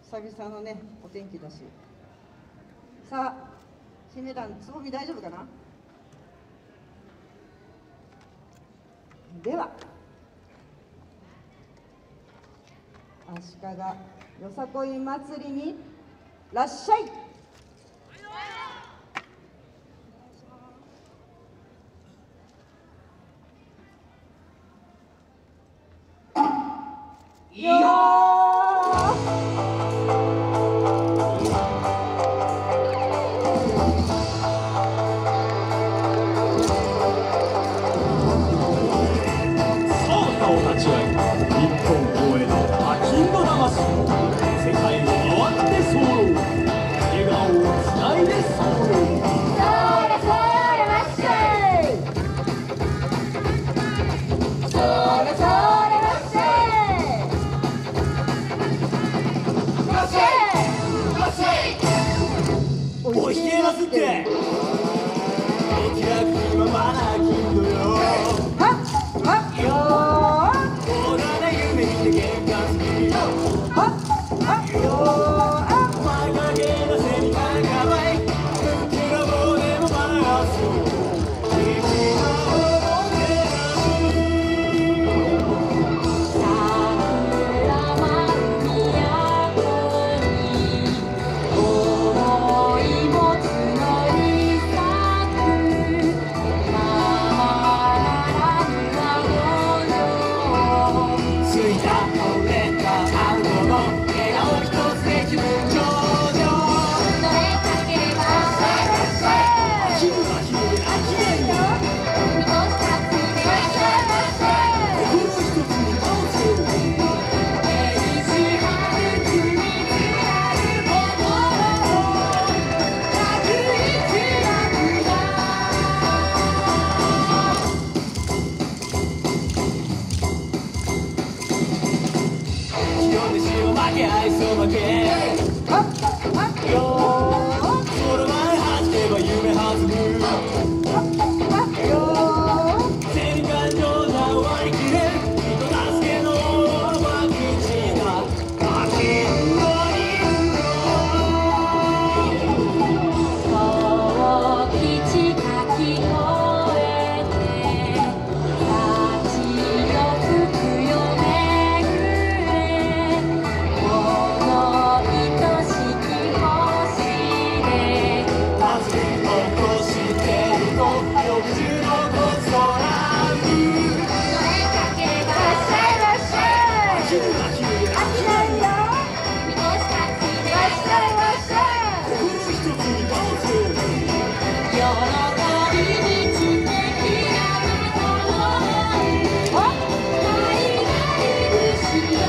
久々のねお天気だし、さあ新値段つぼみ大丈夫かな。では足利よさこい祭りにらっしゃい。いやおひけますってお気楽にままなきんどよよー大人夢見て喧嘩好きよーお前がけなせにかんかわいくの棒でもバランス君の手桜舞う都に思い持つのに咲くままならぬはついた惚れた青の笑顔一つで気分上々 どれかければ気分は気分で飽きないよ見越したついてらっしゃいませ心一つに合わせる手にしはるつみつらる心を確実なくだ清めしを負け愛想負けよーその前弾けば夢弾むよー全感情じゃ割り切れん人助けのワクチンだガキンドリン大吉か聞こえて幸よ吹くよめぐれこの愛しき星で祭り起こしてると60の子空にどれかければらっしゃいらっしゃい気分は気分で飽きないよ見越したついてらっしゃいらっしゃい心一つに合わせる喜びに知的なものをないないぶしよ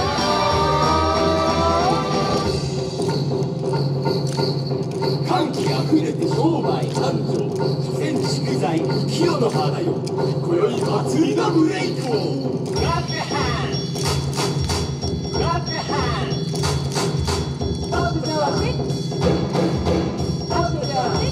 歓喜あふれて商売繁盛所詮祝祭清の花よ今宵祭りがブレイクを Clap your hands Clap your hands Stop the music Stop the music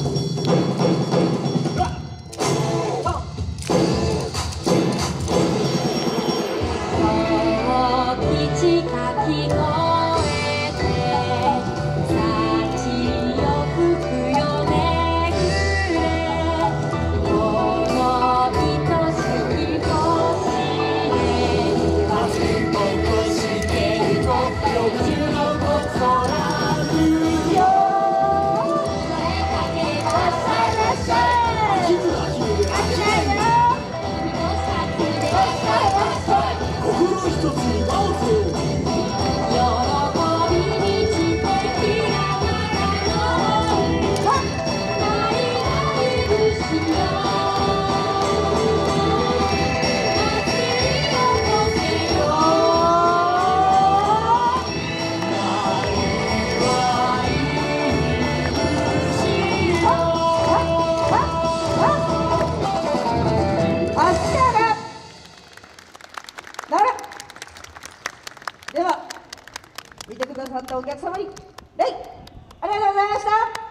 大吉か聞こえて幸よ吹くよめぐれこの愛しき星で祭り起こしてると60の子空によどれかければらっしゃいらっしゃい気分は気分で飽きないよ見越したついてらっしゃいらっしゃい心一つに合わせる喜びに知的な花のないないぶしよ祭りを起こせよでは見てくださったお客様に礼ありがとうございました。